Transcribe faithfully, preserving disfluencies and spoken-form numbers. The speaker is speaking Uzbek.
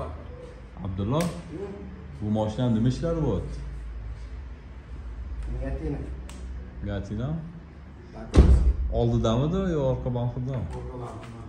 Abdulloh, bu mashinani nima ishlari bo'lyapti? Gatina. Gatina? Oldidamidi yo orqa banxida? Orqa banxida.